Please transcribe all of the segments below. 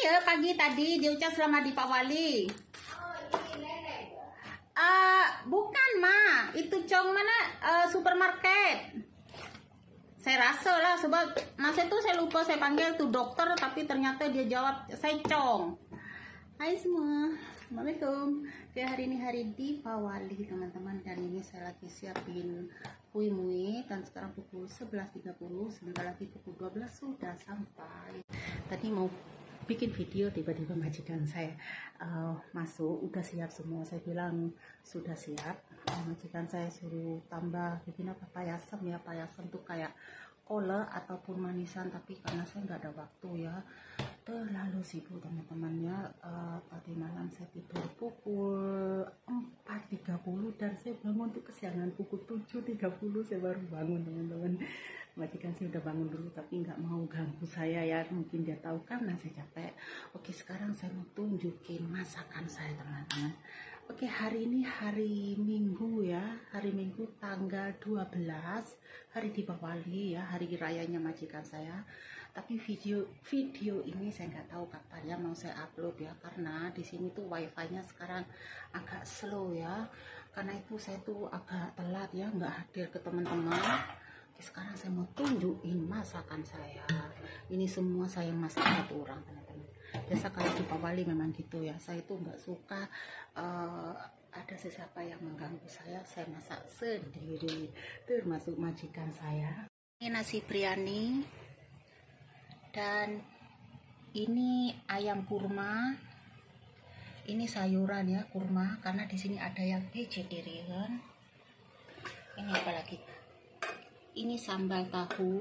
ya pagi tadi diucap selamat Dipawali. Bukan Ma, itu Cong mana supermarket. Saya rasa lah sebab masa itu saya lupa saya panggil tuh dokter tapi ternyata dia jawab saya Cong. Hai semua, Assalamualaikum. Oke, hari ini hari Dipawali teman-teman, dan ini saya lagi siapin mui dan sekarang pukul 11.30, sebentar lagi pukul 12 sudah sampai. Tadi mau bikin video tiba-tiba majikan saya masuk, udah siap semua. Saya bilang sudah siap. Majikan saya suruh tambah bikin apa, payasem ya. Payasem tuh kayak kole ataupun manisan, tapi karena saya nggak ada waktu ya, terlalu sibuk teman-temannya. Tadi malam saya tidur pukul 4.30 dan saya bangun tuh kesiangan pukul 7.30 saya baru bangun teman-teman. Majikan saya udah bangun dulu tapi nggak mau ganggu saya ya, mungkin dia tahu karena saya capek. Oke, sekarang saya mau tunjukin masakan saya teman-teman. Oke, hari ini hari Minggu ya, hari Minggu tanggal 12, hari Dipawali ya, hari rayanya majikan saya. Tapi video ini saya nggak tahu kapan ya mau saya upload ya, karena di sini tuh wifi-nya sekarang agak slow ya. Karena itu saya tuh agak telat ya, nggak hadir ke teman-teman. Oke, sekarang saya mau tunjukin masakan saya. Ini semua saya masak satu orang teman-teman. Biasa kalau Dipawali memang gitu ya, saya tuh nggak suka ada sesiapa yang mengganggu saya masak sendiri, termasuk majikan saya. Ini nasi biryani, dan ini ayam kurma, ini sayuran ya, kurma, karena di sini ada yang vegetarian. Ini apa lagi? Ini sambal tahu,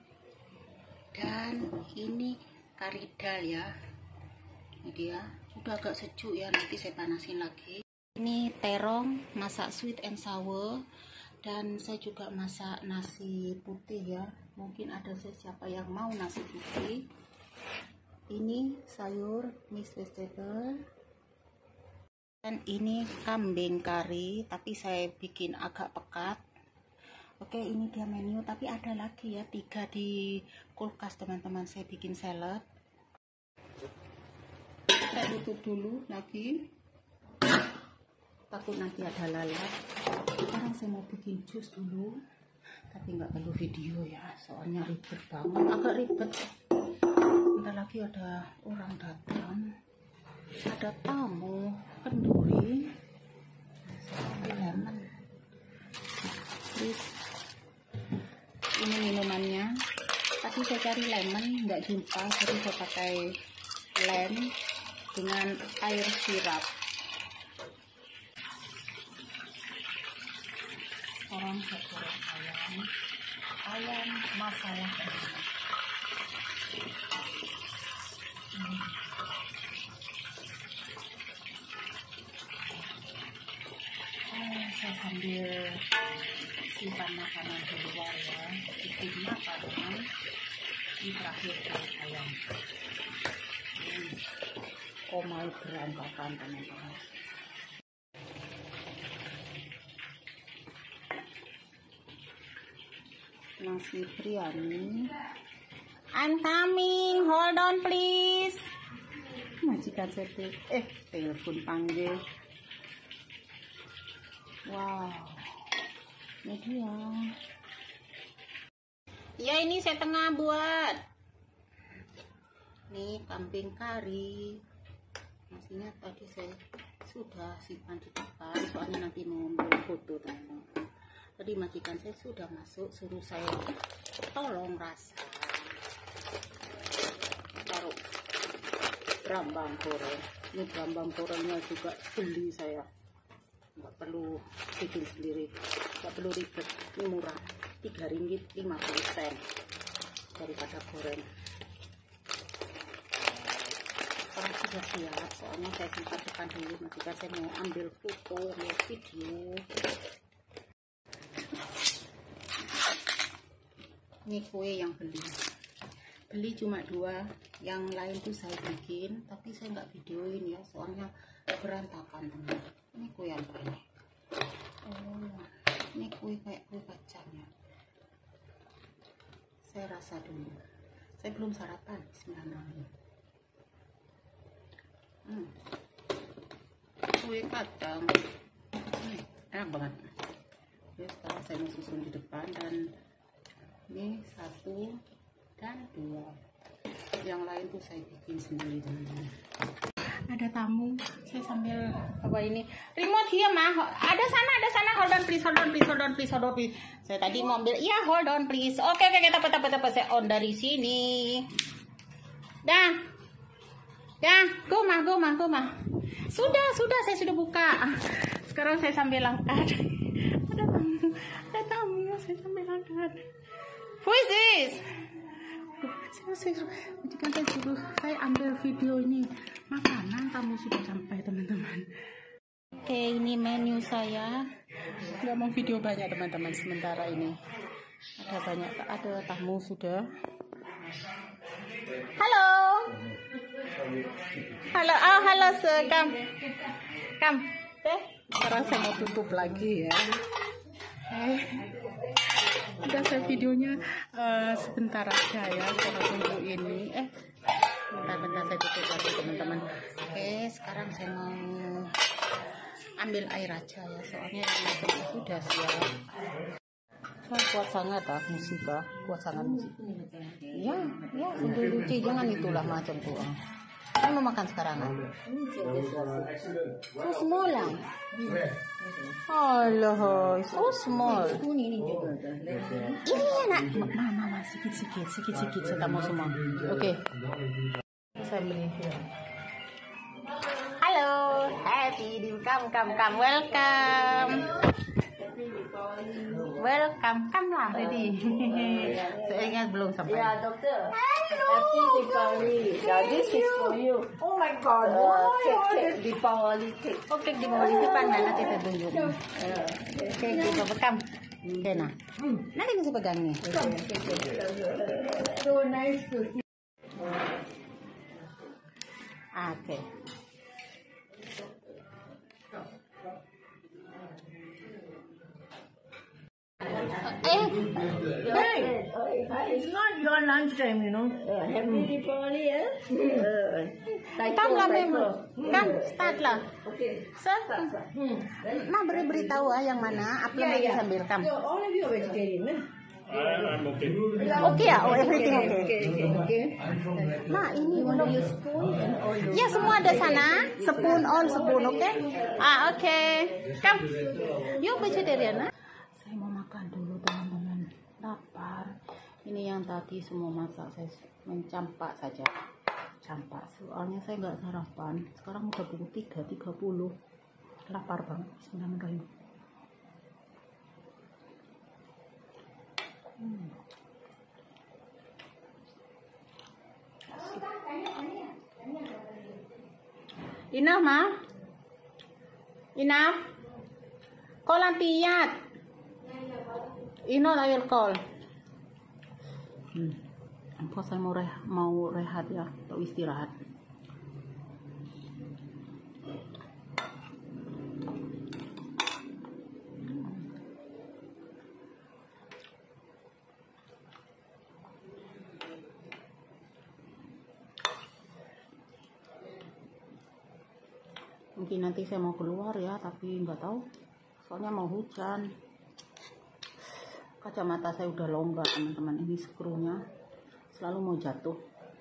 dan ini kari dal ya. Ini dia, udah agak sejuk ya, nanti saya panasin lagi. Ini terong masak sweet and sour, dan saya juga masak nasi putih ya. Mungkin ada siapa yang mau nasi putih. Ini sayur mixed vegetable, dan ini kambing kari, tapi saya bikin agak pekat. Oke, ini dia menu, tapi ada lagi ya, 3 di kulkas teman-teman. Saya bikin salad. Saya tutup dulu lagi, takut nanti ada lalat. Sekarang saya mau bikin jus dulu, tapi nggak perlu video ya, soalnya ribet banget, agak ribet. Bentar lagi ada orang datang, ada tamu kenduri. Saya ambil lemon. Terus ini minumannya, tadi saya cari lemon nggak jumpa, jadi saya pakai lem dengan air sirap. Orang goreng ayam masalah saya sambil simpan makanan di luar ya, bikin makanan. Ini terakhir dari ayam. Komai berantakan teman-teman. Nasi biryani. I'm coming, hold on please. Majikan saya telepon panggil. Wow, ini dia. Ya, ini saya tengah buat. Nih kambing kari. Nasinya tadi saya sudah simpan di depan, soalnya nanti mau ambil foto teman-teman. Tadi majikan saya sudah masuk, suruh saya tolong rasa. Taruh brambang goreng. Ini brambang gorengnya juga beli saya, nggak perlu bikin sendiri, nggak perlu ribet. Ini murah, Rp3.50 daripada goreng. Sekarang sudah siap, soalnya saya sempat tekan dulu majikan saya mau ambil foto, mau video. Ini kue yang beli cuma 2, yang lain tuh saya bikin, tapi saya nggak videoin ya, soalnya berantakan teman. Ini kue apa ini? Oh, ini kue kayak kue kacang ya. Saya rasa dulu, saya belum sarapan. Bismillahirrahmanirrahim. Wih, kacang. Enak banget. Oke, sekarang saya mau susun di depan, dan ini 1 dan 2. Yang lain tuh saya bikin sendiri, teman-teman. Ada tamu, saya sambil apa ini remote here mah, ada sana, hold on please. Saya tadi mau ambil, iya hold on please. Oke, apa saya on dari sini. Dah, go mah. Sudah, saya sudah buka. Sekarang saya sambil angkat. Ada tamu, saya sambil angkat. Who is this? Saya ambil video ini. Makanan tamu sudah sampai, teman-teman. Oke, ini menu saya. Nggak mau video banyak, teman-teman. Sementara ini ada tamu sudah. Halo, sir. Come. Sekarang saya mau tutup lagi ya. Udah saya videonya sebentar aja ya, saya tunggu ini. Bentar saya tutup lagi, teman-teman. Oke, sekarang saya mau ambil air aja ya, soalnya yang sudah siap. Saya kuat sangat musik, kuat sangat musik. Ya, sambil lucu, jangan itulah macam tuh. Saya mau makan sekarang. So small lah. Allah, so small. Ini enak. Mama, sikit. Saya mau semua. Oke. Saya beli. Halo, happy, come, welcome, come lah, ready. Saya ingat belum sampai. Ya, dokter. Hello. Happy Diwali. Yeah, this is for you. Oh my God. Cake Diwali cake. Oh, cake Diwali depan mana kita tunjuk. Cake juga bekam. Oke, nah. Nanti bisa pegang nih. So nice to see. Oke. It's not your lunch time, you know. Happy Diwali, Come lah, memang. Come, start lah. Okay. Sir, nah beritahu yang mana. Apa lagi sambil come. So all of you are vegetarian, eh? I'm okay. Oke ya, everything okay. Nah, ini You spoon and all those. ya, semua ada sana. Spoon, oke? Oke. Come. You vegetarian, nah? Saya mau makan dulu, teman-teman. Lapar. Ini yang tadi semua masak, saya mencampak saja. Campak. Soalnya saya nggak sarapan. Sekarang udah pukul 3.30. Lapar banget. Bismillahirrahmanirrahim. Enough, ma? Enough? Call Auntie Yat. I will call. Kok saya mau rehat ya, atau istirahat. Mungkin nanti saya mau keluar ya, tapi nggak tahu. Soalnya mau hujan. Kacamata saya udah longgar, teman-teman. Ini skrunya selalu mau jatuh.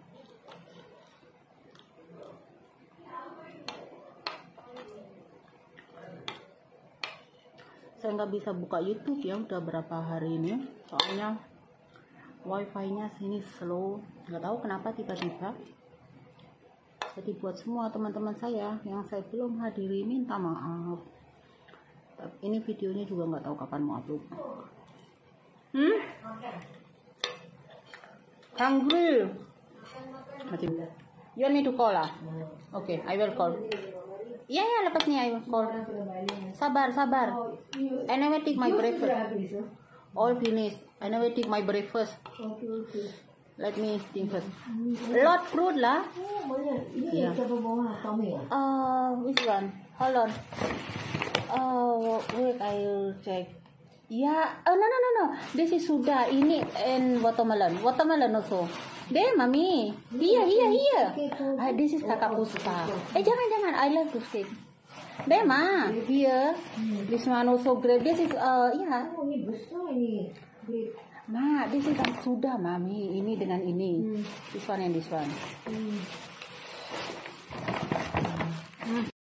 Saya nggak bisa buka YouTube ya, udah berapa hari ini. Soalnya wifi-nya sini slow. Nggak tahu kenapa tiba-tiba. Jadi buat semua teman-teman saya yang saya belum hadiri, minta maaf. Ini videonya juga nggak tahu kapan mau upload. Hungry. You want me to call lah? Okay, I will call. Ya, lepas ni I will call. Sabar. I never take my breakfast. All finished. I never take my breakfast. Let me think first. Lot fruit lah. Ini siapa bawa kami ya? Which one? Hold on. Wait, I'll check. Yeah. No. This is sudah. Ini and watermelon. Watermelon also. There, mami. Here. This is kakak puspa. Jangan. I love this cake. Deh, Ma. Here. This one also grape. This is, yeah. Oh, ini besar ini. Great. Ma, this is sudah, Mami. Ini dengan ini. This one and this one.